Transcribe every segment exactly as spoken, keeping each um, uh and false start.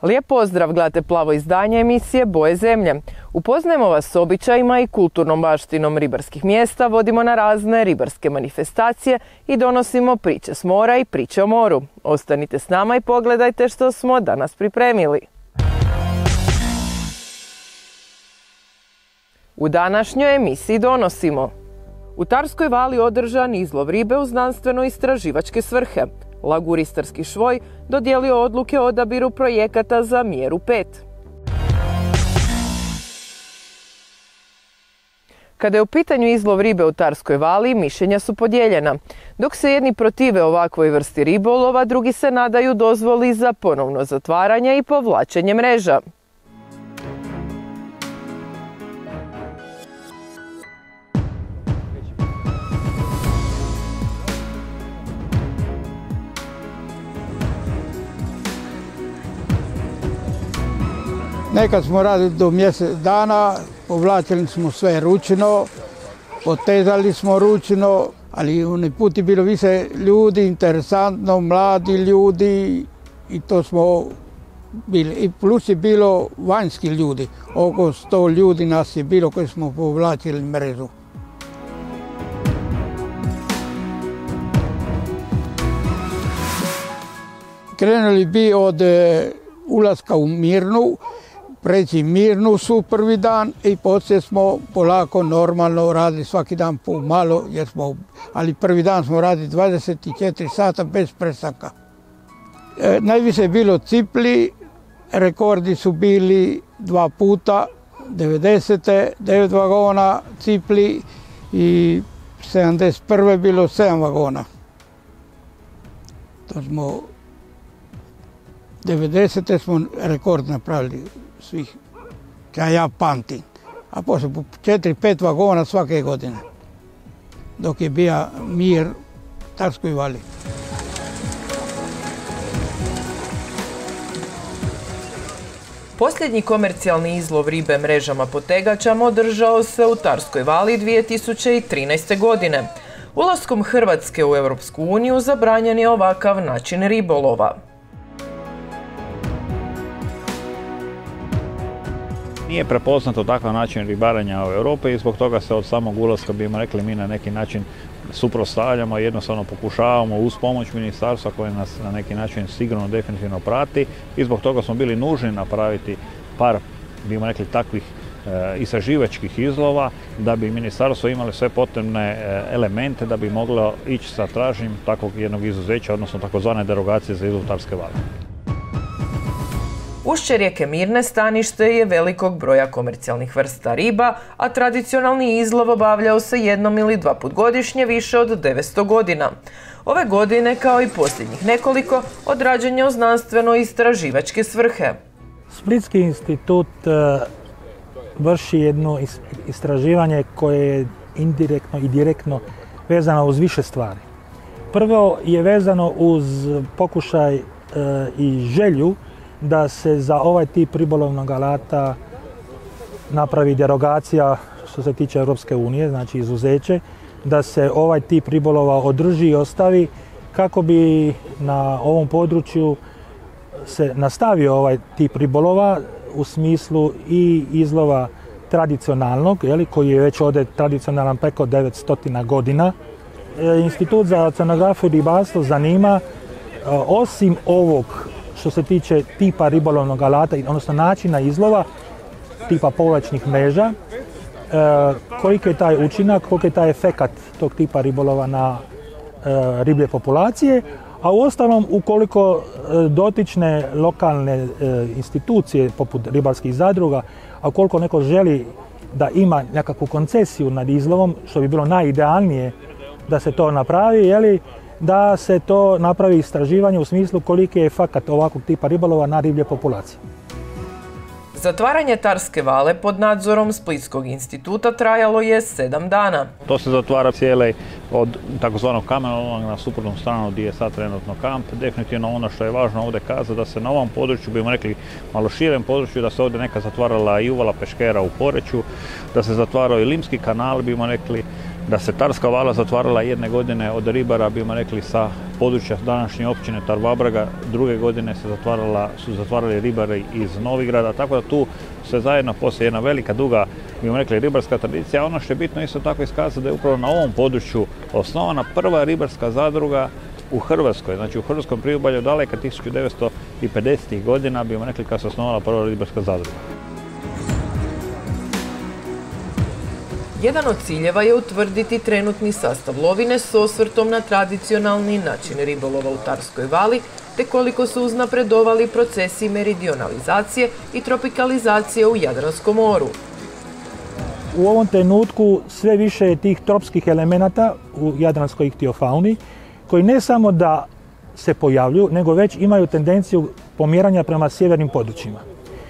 Lijep pozdrav, gledate plavo izdanje emisije Boje zemlje. Upoznajemo vas s običajima i kulturnom baštinom ribarskih mjesta, vodimo na razne ribarske manifestacije i donosimo priče s mora i priče o moru. Ostanite s nama i pogledajte što smo danas pripremili. U današnjoj emisiji donosimo: u Tarskoj vali održan izlov ribe u znanstveno-istraživačke svrhe. Laguristarski švoj dodijelio odluke o odabiru projekata za mjeru pet. Kada je u pitanju izlov ribe u Tarskoj vali, mišljenja su podijeljena. Dok se jedni protive ovakvoj vrsti ribolova, drugi se nadaju dozvoli za ponovno zatvaranje i povlačenje mreža. Nekad smo radili do mjesec dana, povlačili smo sve ručno, potezali smo ručno, ali onaj put je bilo više ljudi, interesantno, mladi ljudi i to smo bili. I plus je bilo vanjski ljudi, oko sto ljudi nas je bilo koji smo povlačili mrežu. Krenuli bi od ulaska u Mirnu, preći Mirnu su prvi dan i poslije smo polako normalno radili svaki dan po malo, jer smo, ali prvi dan smo radili dvadeset četiri sata bez prestanka. E, najviše je bilo cipli, rekordi su bili dva puta, devedesete devet vagona cipli i sedamdeset prve bilo sedam vagona. To smo, devedesete smo rekord napravili svih, kaj ja pamtim. A poslije po četiri pet vagona svake godine, dok je bio mir u Tarskoj vali. Posljednji komercijalni izlov ribe mrežama potegačama održao se u Tarskoj vali dvije tisuće trinaeste. godine. Ulaskom Hrvatske u Europsku uniju zabranjen je ovakav način ribolova. Nije prepoznato takav način ribarenja u Europi i zbog toga se od samog ulaska, bimo rekli, mi na neki način suprotstavljamo i jednostavno pokušavamo uz pomoć ministarstva koje nas na neki način sigurno definitivno prati i zbog toga smo bili nužni napraviti par, bimo rekli, takvih e, istraživačkih izlova da bi ministarstvo imalo sve potrebne e, elemente da bi moglo ići sa traženjem takvog jednog izuzeća, odnosno takozvane derogacije za izlov Tarske vale. Ušće rijeke Mirne stanište je velikog broja komercijalnih vrsta riba, a tradicionalni izlov obavljao se jednom ili dva put godišnje više od devetsto godina. Ove godine, kao i posljednjih nekoliko, odrađen je u znanstveno-istraživačke svrhe. Splitski institut vrši jedno istraživanje koje je indirektno i direktno vezano uz više stvari. Prvo je vezano uz pokušaj i želju da se za ovaj tip ribolovnog alata napravi derogacija što se tiče Europske unije, znači izuzeće, da se ovaj tip ribolova održi i ostavi kako bi na ovom području se nastavio ovaj tip ribolova u smislu i izlova tradicionalnog, jeli, koji je već ovdje tradicionalan preko devetsto godina. Institut za oceanografiju i ribarstvo zanima, osim ovog što se tiče tipa ribolovnog alata, odnosno načina izlova, tipa povlačnih mreža, koliki je taj učinak, koliki je taj efekat tog tipa ribolova na riblje populacije, a uostalom ukoliko dotične lokalne institucije poput ribarskih zadruga, a ukoliko neko želi da ima nekakvu koncesiju nad izlovom, što bi bilo najidealnije da se to napravi, jeli, da se to napravi istraživanje u smislu koliki je efekat ovakvog tipa ribolova na riblje populacije. Zatvaranje Tarske vale pod nadzorom Splitskog instituta trajalo je sedam dana. To se zatvara cijeli od takozvanog kamenoloma na suprotnom stranu gdje je sad trenutno kamp. Definitivno ono što je važno ovdje kazati da se na ovom području, bimo rekli malo širem području, da se ovdje neka zatvarala i uvala Peškera u Poreću, da se zatvarao i Limski kanal, bimo rekli, da se Tarska vala zatvarala jedne godine od ribara, bimo rekli, sa područja današnje općine Tar-Vabraga, druge godine se zatvarala, su zatvarali ribari iz Novigrada, tako da tu sve zajedno postoji jedna velika, duga, bimo rekli, ribarska tradicija. Ono što je bitno isto tako iskazati da je upravo na ovom području osnovana prva ribarska zadruga u Hrvatskoj, znači u Hrvatskom priobalju daleka tisuću devetsto pedesetih godina, bimo rekli, kad se osnovala prva ribarska zadruga. Jedan od ciljeva je utvrditi trenutni sastav lovine s osvrtom na tradicionalni način ribolova u Tarskoj vali, te koliko su uznapredovali procesi meridionalizacije i tropikalizacije u Jadranskom moru. U ovom trenutku sve više je tih tropskih elemenata u jadranskoj ihtiofauni, koji ne samo da se pojavljuju, nego već imaju tendenciju pomjeranja prema sjevernim područjima.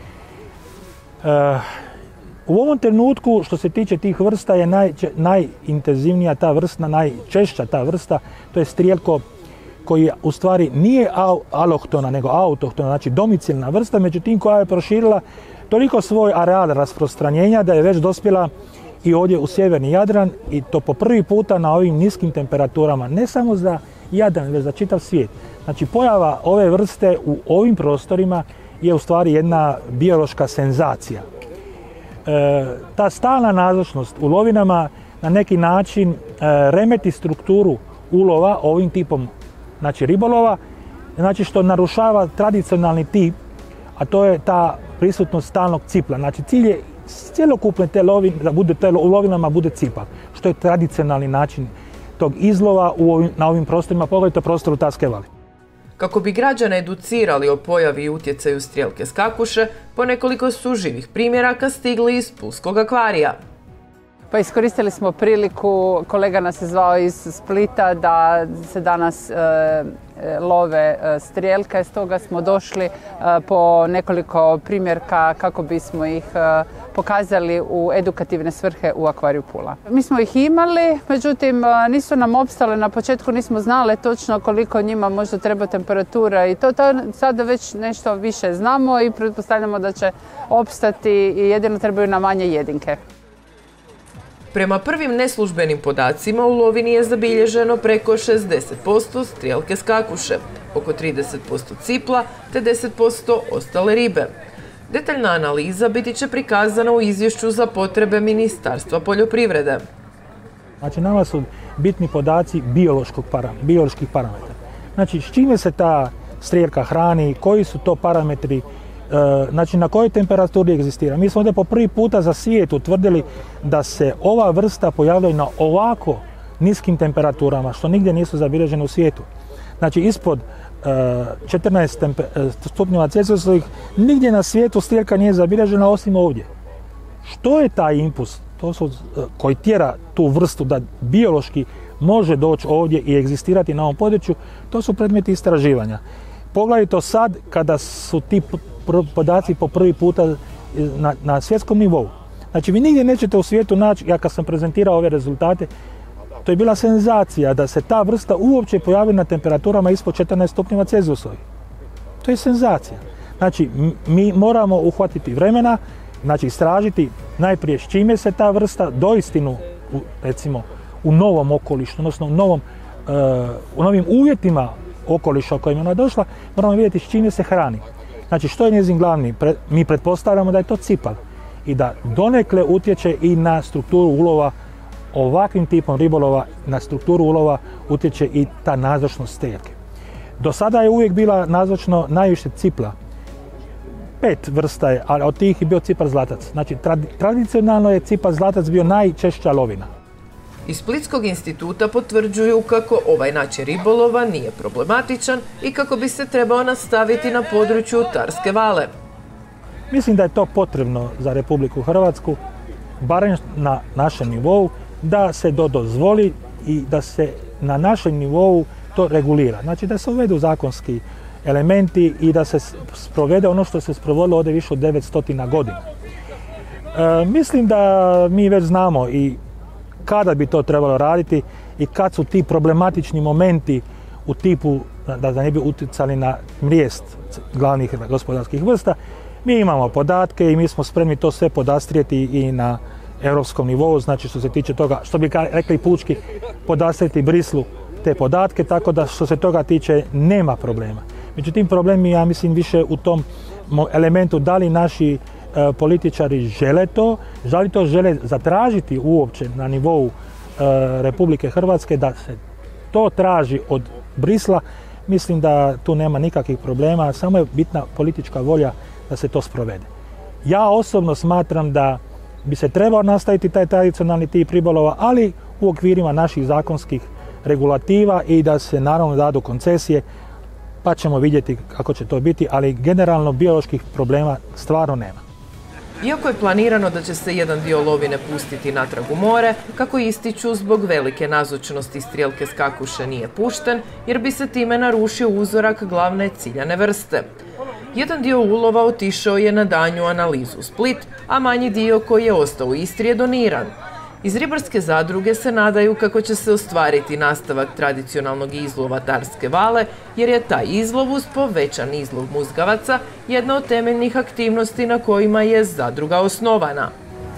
E, U ovom trenutku, što se tiče tih vrsta, je naj, najintenzivnija ta vrsta, najčešća ta vrsta, to je strijelko koji u stvari nije alohtona, nego autohtona, znači domicilna vrsta, međutim koja je proširila toliko svoj areal rasprostranjenja da je već dospjela i ovdje u sjeverni Jadran, i to po prvi puta na ovim niskim temperaturama, ne samo za Jadran, već za čitav svijet. Znači pojava ove vrste u ovim prostorima je u stvari jedna biološka senzacija. E, ta stalna nazočnost u lovinama na neki način e, remeti strukturu ulova ovim tipom, znači ribolova, znači što narušava tradicionalni tip, a to je ta prisutnost stalnog cipla. Znači cilj je cjelokupne te lovine, da bude te u lovinama bude cipak, što je tradicionalni način tog izlova u ovim, na ovim prostorima, pogledajte prostoru Tarske vale. Kako bi građane educirali o pojavi i utjecaju strijelke skakuše, po nekoliko su živih primjeraka stigli iz Pulskog akvarija. Pa iskoristili smo priliku, kolega nas je zvao iz Splita da se danas e, love e, strijelke, stoga smo došli e, po nekoliko primjerka kako bismo ih e, pokazali u edukativne svrhe u akvariju Pula. Mi smo ih imali, međutim nisu nam opstale, na početku nismo znali točno koliko njima možda treba temperatura i to, to sada već nešto više znamo i pretpostavljamo da će opstati i jedino trebaju nam manje jedinke. Prema prvim neslužbenim podacima u lovini je zabilježeno preko šezdeset posto strijelke skakuše, oko trideset posto cipla te deset posto ostale ribe. Detaljna analiza biti će prikazana u izvješću za potrebe Ministarstva poljoprivrede. Znači nama su bitni podaci biološkog para, bioloških parametara. Znači s čime se ta strijelka hrani, koji su to parametri, znači na kojoj temperaturi egzistira. Mi smo ovdje po prvi puta za svijet utvrdili da se ova vrsta pojavljuje na ovako niskim temperaturama, što nigdje nisu zabilježene u svijetu. Znači ispod četrnaest stupnjeva Celzijusovih nigdje na svijetu strijelka nije zabilježena osim ovdje. Što je taj impuls to su, koji tjera tu vrstu da biološki može doći ovdje i egzistirati na ovom području, to su predmeti istraživanja. Pogledajte sad kada su ti podaci po prvi puta na, na svjetskom nivou. Znači vi nigdje nećete u svijetu naći, ja kad sam prezentirao ove rezultate, to je bila senzacija da se ta vrsta uopće pojavi na temperaturama ispod četrnaest stupnjeva Celzijusovih. To je senzacija. Znači mi moramo uhvatiti vremena, znači istražiti najprije s čime se ta vrsta doistinu, u, recimo, u novom okolišu, odnosno u, novom, uh, u novim uvjetima okoliša u kojima ona došla, moramo vidjeti s čime se hrani. Znači što je njezin glavni? Pre, mi pretpostavljamo da je to cipal i da donekle utječe i na strukturu ulova, ovakvim tipom ribolova, na strukturu ulova utječe i ta nazočnost strijelke. Do sada je uvijek bila nazočno najviše cipla. Pet vrsta je, ali od tih je bio cipar zlatac. Znači trad, tradicionalno je cipar zlatac bio najčešća lovina. Iz Splitskog instituta potvrđuju kako ovaj način ribolova nije problematičan i kako bi se trebao nastaviti na području Tarske vale. Mislim da je to potrebno za Republiku Hrvatsku, barem na našem nivou, da se to dozvoli i da se na našem nivou to regulira. Znači da se uvedu zakonski elementi i da se sprovede ono što se sprovodilo ovdje više od devetsto godina. E, mislim da mi već znamo i kada bi to trebalo raditi i kad su ti problematični momenti u tipu da ne bi utjecali na mrijest glavnih gospodarskih vrsta. Mi imamo podatke i mi smo spremni to sve podastrijeti i na europskom nivou, znači što se tiče toga, što bi rekli pučki, podastreti Brislu te podatke, tako da što se toga tiče nema problema. Međutim, problem je, ja mislim, više u tom elementu da li naši e, političari žele to, da li to žele zatražiti uopće na nivou e, Republike Hrvatske, da se to traži od Brisla. Mislim da tu nema nikakvih problema, samo je bitna politička volja da se to sprovede. Ja osobno smatram da bi se trebao nastaviti taj tradicionalni tip ribolova, ali u okvirima naših zakonskih regulativa i da se naravno dadu koncesije, pa ćemo vidjeti kako će to biti, ali generalno bioloških problema stvarno nema. Iako je planirano da će se jedan dio lovine pustiti natrag u more, kako ističu, zbog velike nazočnosti strijelke skakuše nije pušten, jer bi se time narušio uzorak glavne ciljane vrste. Jedan dio ulova otišao je na daljnju analizu u Split, a manji dio koji je ostao u Istri je doniran. Iz ribarske zadruge se nadaju kako će se ostvariti nastavak tradicionalnog izlova tarske vale, jer je taj izlov uz povećan izlov muzgavaca jedna od temeljnih aktivnosti na kojima je zadruga osnovana.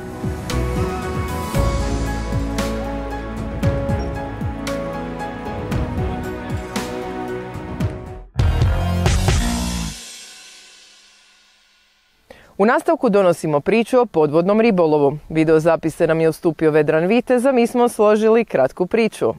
U nastavku donosimo priču o podvodnom ribolovu. Video zapise nam je ustupio Vedran Vitez, a mi smo složili kratku priču.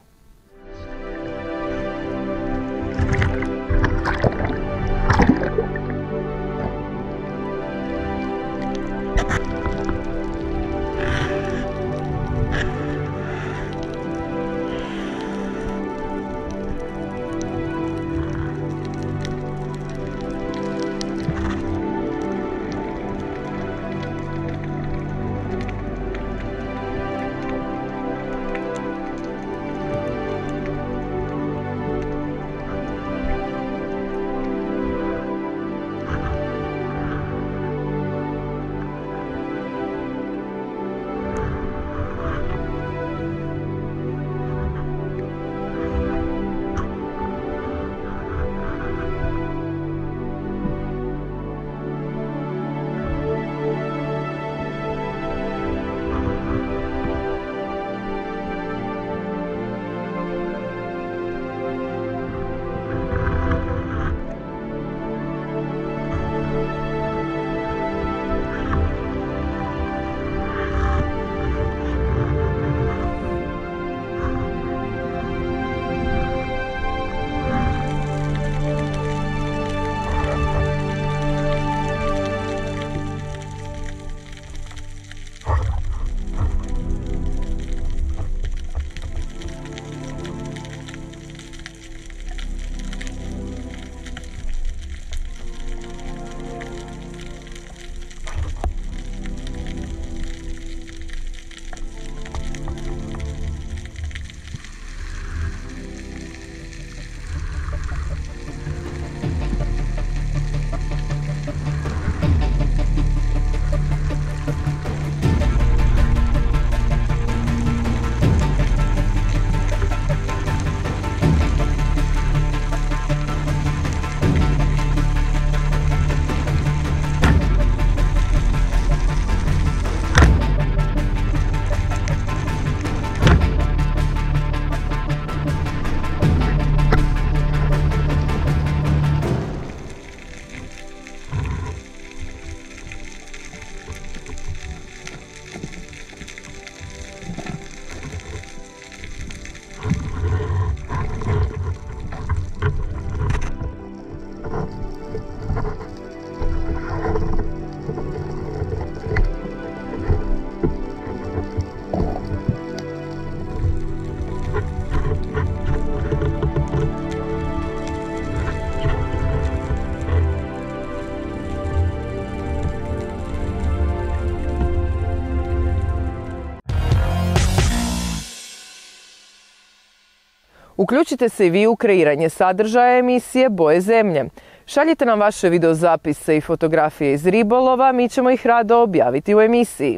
Uključite se i vi u kreiranje sadržaja emisije Boje zemlje. Šaljite nam vaše videozapise i fotografije iz ribolova, mi ćemo ih rado objaviti u emisiji.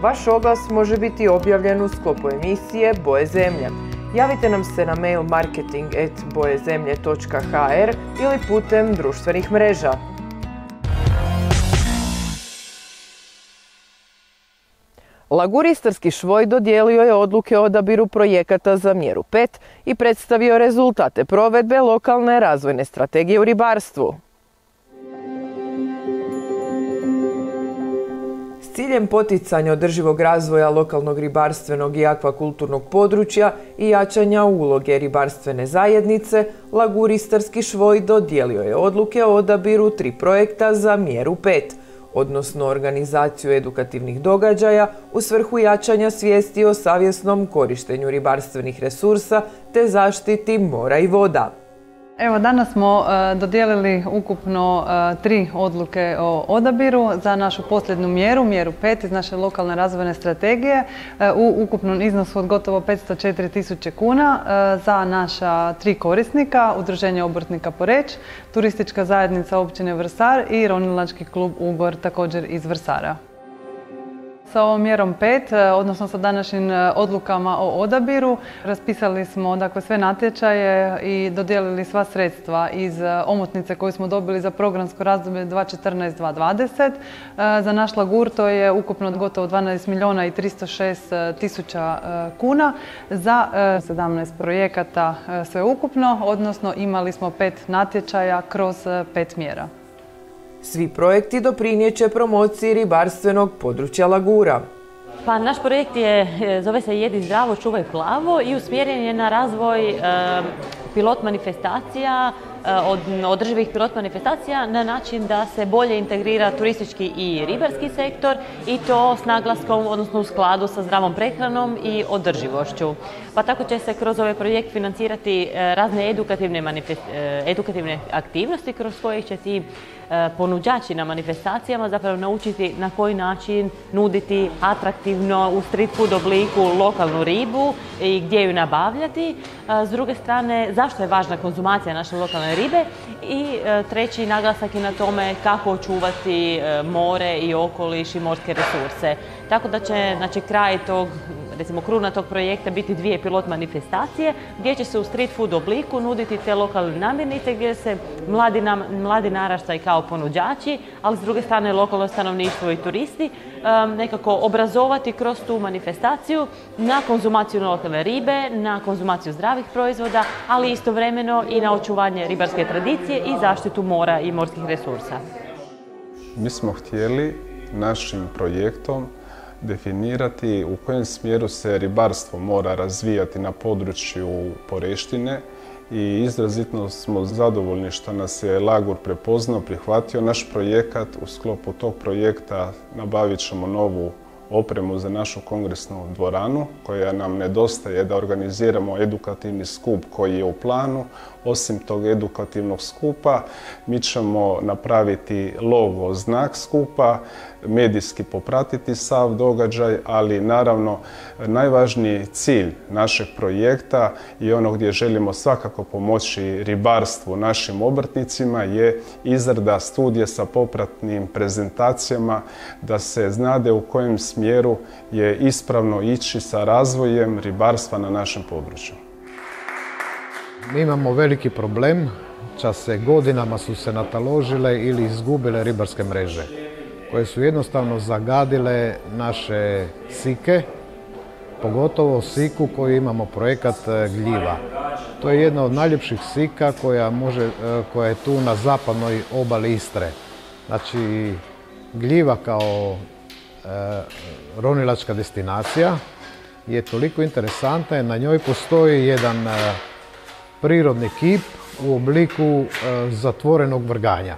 Vaš oglas može biti objavljen u sklopu emisije Boje zemlje. Javite nam se na mail marketing at bojezemlje točka h r ili putem društvenih mreža. Lagur Istarski švoj dodijelio je odluke o odabiru projekata za mjeru pet i predstavio rezultate provedbe lokalne razvojne strategije u ribarstvu. S ciljem poticanja održivog razvoja lokalnog ribarstvenog i akvakulturnog područja i jačanja uloge ribarstvene zajednice, Lagur Istarski švoj dodijelio je odluke o odabiru tri projekta za mjeru pet, odnosno organizaciju edukativnih događaja u svrhu jačanja svijesti o savjesnom korištenju ribarstvenih resursa te zaštiti mora i voda. Evo, danas smo uh, dodijelili ukupno uh, tri odluke o odabiru za našu posljednju mjeru, mjeru pet iz naše lokalne razvojne strategije uh, u ukupnom iznosu od gotovo petsto četiri tisuće kuna uh, za naša tri korisnika, Udruženje obrtnika Poreč, Turistička zajednica općine Vrsar i Ronilački klub Ugor također iz Vrsara. Sa ovom mjerom pet, odnosno sa današnjim odlukama o odabiru, raspisali smo dakle, sve natječaje i dodijelili sva sredstva iz omotnice koju smo dobili za programsko razdoblje dvije tisuće četrnaeste do dvije tisuće dvadeset. Za naš Lagur to je ukupno gotovo dvanaest milijuna i tristo šest tisuća kuna za sedamnaest projekata sve ukupno, odnosno imali smo pet natječaja kroz pet mjera. Svi projekti doprinijet će promociji ribarstvenog područja Lagura. Pa naš projekt je, zove se Jedi zdravo, čuvaj plavo i usmjeren je na razvoj e, pilot manifestacija, e, od, održivih pilot manifestacija na način da se bolje integrira turistički i ribarski sektor i to s naglaskom, odnosno u skladu sa zdravom prehranom i održivošću. Pa tako će se kroz ovaj projekt financirati e, razne edukativne, e, edukativne aktivnosti kroz koje će ti ponuđači na manifestacijama zapravo naučiti na koji način nuditi atraktivno u street food obliku lokalnu ribu i gdje ju nabavljati. S druge strane, zašto je važna konzumacija naše lokalne ribe i treći naglasak je na tome kako očuvati more i okoliš i morske resurse. Tako da će znači, kraj tog, recimo kruna tog projekta biti dvije pilot manifestacije gdje će se u street food obliku nuditi te lokalne namirnice gdje se mladi, nam, mladi naraštaj kao ponuđači, ali s druge strane lokalno stanovništvo i turisti um, nekako obrazovati kroz tu manifestaciju na konzumaciju lokalne ribe, na konzumaciju zdravih proizvoda, ali istovremeno i na očuvanje ribarske tradicije i zaštitu mora i morskih resursa. Mi smo htjeli našim projektom definirati u kojem smjeru se ribarstvo mora razvijati na području Poreštine i izrazito smo zadovoljni što nas je Lagur prepoznao, prihvatio naš projekat. U sklopu tog projekta nabavit ćemo novu opremu za našu kongresnu dvoranu koja nam nedostaje da organiziramo edukativni skup koji je u planu. Osim tog edukativnog skupa mi ćemo napraviti logo, znak skupa, medijski popratiti sav događaj, ali naravno najvažniji cilj našeg projekta i ono gdje želimo svakako pomoći ribarstvu našim obrtnicima je izrada studije sa popratnim prezentacijama da se znade u kojem smjeru je ispravno ići sa razvojem ribarstva na našem području. Mi imamo veliki problem, čase godinama su se nataložile ili izgubile ribarske mreže koje su jednostavno zagadile naše sike, pogotovo siku koju imamo projekat gljiva. To je jedna od najljepših sika koja, može, koja je tu na zapadnoj obali Istre. Znači, gljiva kao e, ronilačka destinacija je toliko interesantna, na njoj postoji jedan e, prirodni kip u obliku e, zatvorenog vrganja.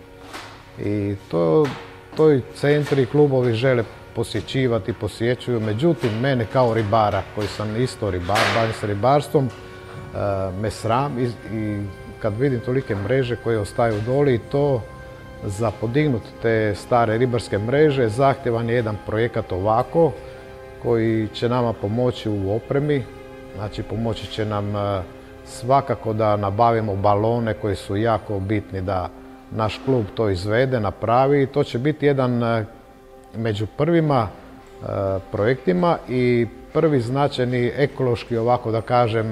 I to, to i centri i klubovi žele posjećivati, posjećuju. Međutim, mene kao ribara, koji sam isto ribar, bavim se ribarstvom, e, me sram i, i kad vidim tolike mreže koje ostaju doli i to za podignut te stare ribarske mreže zahtjevan je jedan projekat ovako koji će nama pomoći u opremi. Znači, pomoći će nam e, svakako da nabavimo balone koji su jako bitni da naš klub to izvede, napravi i to će biti jedan među prvima projektima i prvi značajni ekološki, ovako da kažem,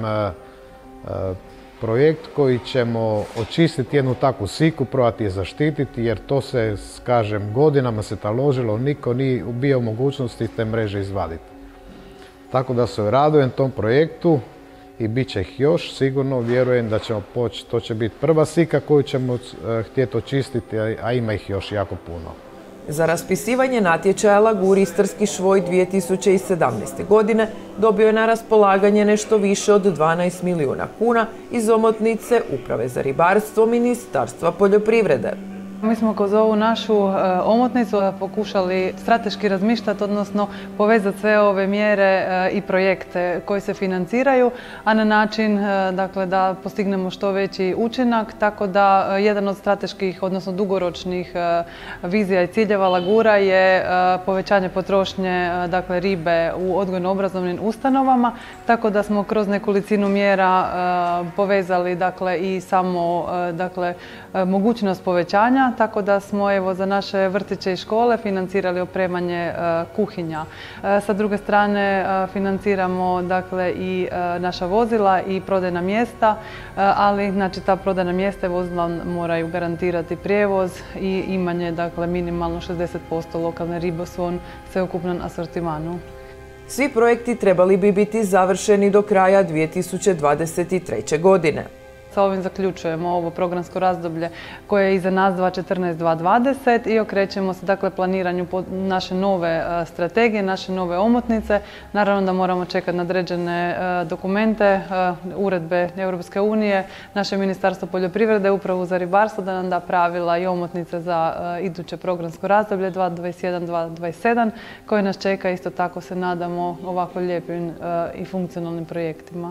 projekt koji ćemo očistiti jednu takvu siku, probati je zaštititi, jer to se, kažem, godinama se taložilo, niko nije bio u mogućnosti te mreže izvaditi. Tako da se radujem tom projektu i bit će ih još, sigurno vjerujem da ćemo poći, to će biti prva sika koju ćemo htjeti očistiti, a ima ih još jako puno. Za raspisivanje natječaja Lagur Istarski švoj dvije tisuće sedamnaeste. godine dobio je na raspolaganje nešto više od dvanaest milijuna kuna iz omotnice Uprave za ribarstvo Ministarstva poljoprivrede. Mi smo kroz ovu našu omotnicu pokušali strateški razmišljati, odnosno povezati sve ove mjere i projekte koji se financiraju, a na način dakle, da postignemo što veći učinak, tako da jedan od strateških, odnosno dugoročnih vizija i ciljeva Lagura je povećanje potrošnje dakle, ribe u odgojno-obrazovnim ustanovama, tako da smo kroz nekolicinu mjera povezali dakle, i samo dakle, mogućnost povećanja, tako da smo evo, za naše vrtiće i škole financirali opremanje kuhinja. Sa druge strane financiramo dakle, i naša vozila i prodajna mjesta, ali znači, ta prodajna mjesta i vozila moraju garantirati prijevoz i imanje dakle, minimalno šezdeset posto lokalne ribe u svom sveukupnom asortimanu. Svi projekti trebali bi biti završeni do kraja dvije tisuće dvadeset treće. godine. Sa ovim zaključujemo ovo programsko razdoblje koje je iza nas dvije tisuće četrnaeste do dvije tisuće dvadeset i okrećemo se dakle planiranju naše nove strategije, naše nove omotnice. Naravno da moramo čekati na određene dokumente, uredbe Europske unije, naše Ministarstvo poljoprivrede, Upravu za ribarstvo da nam da pravila i omotnice za iduće programsko razdoblje dvije tisuće dvadeset jedan do dvije tisuće dvadeset sedam koje nas čeka, isto tako se nadamo, ovako lijepim i funkcionalnim projektima.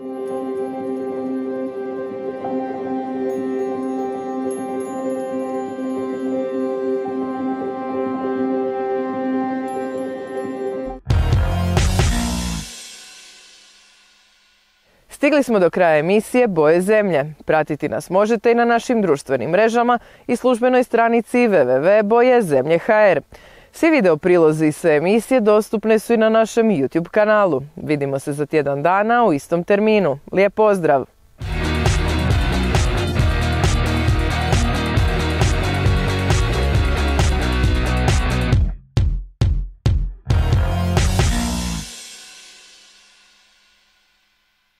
Stigli smo do kraja emisije Boje zemlje. Pratiti nas možete i na našim društvenim mrežama i službenoj stranici w w w tačka boje zemlje tačka h r. Svi video prilozi i sve emisije dostupne su i na našem YouTube kanalu. Vidimo se za tjedan dana u istom terminu. Lijep pozdrav!